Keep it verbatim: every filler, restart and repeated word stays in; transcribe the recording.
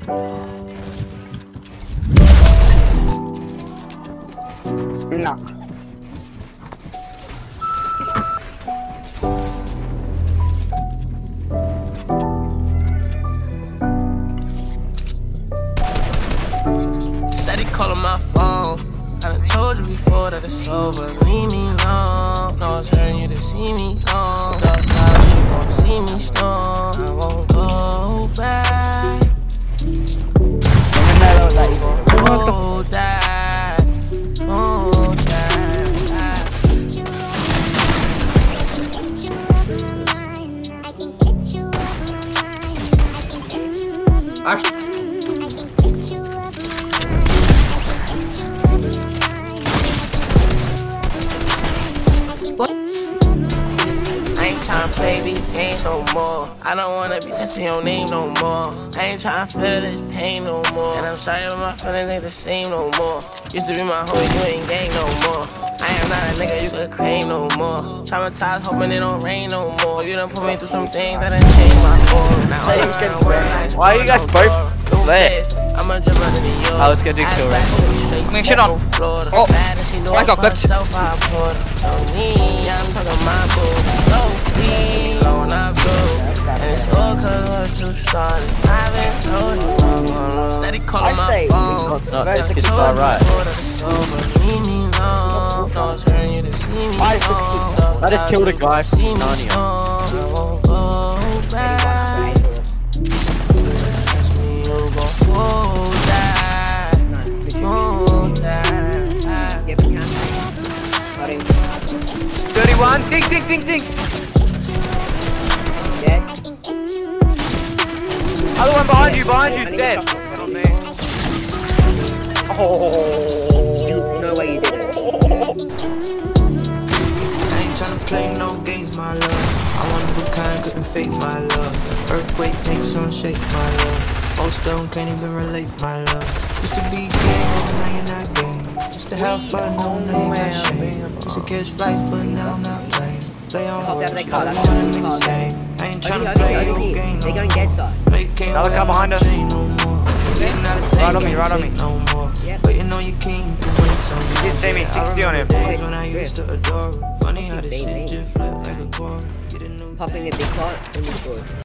No. Steady calling my phone. I done told you before that it's over. Leave me alone. No, it's hurting you to see me gone. Dark clouds, you gon' see me storm. I won't go back. Hold that. Hold that. Actually, Tryna play these games no more. I don't wanna be touching your name no more. I ain't tryna feel this pain no more. And I'm sorry, but my feelings ain't the same no more. Used to be my homie, you ain't gang no more. I am not a nigga you could claim no more. Traumatized, hoping it don't rain no more. You done put me through some things that done changed my form. Now I'm around where I Why are you guys both lit? I'm a dribble to the York. I was gonna do kill right. Make shit on. Oh, I got clipped. I'm talking my boo. So weak, blowing up blue. And it's all cause I was too started. I've been told you I'm gonna steady calling my phone. No, that's it's alright. Leave me alone. No, it's hurting you to see me gone. I just killed a guy from Narnia. I won't go back. Trust me, you gon' hold that. Hold that. thirty-one, ding, ding, ding, ding. dead. Other one behind you, behind you, dead. Oh. No way you did it. I ain't tryna play no games, my love. I wanna be kind, couldn't fake my love. Earthquake makes some shake, my love. Most stone can't even relate, my love. Used to be gang, now you're not gang. Used to have fun, no name, got shame. Used to catch flights, but now I'm not playing. Play on words, I want a nigga say. I ain't tryna play no game, they're going dead side. Another guy behind us. Right on me, right on me. No more. Waiting on your king, you can win some. You did see me, sixty on him. Days when I used to adore her. Funny how this shit just flip like a car. Get a new Popping a big pot in the door.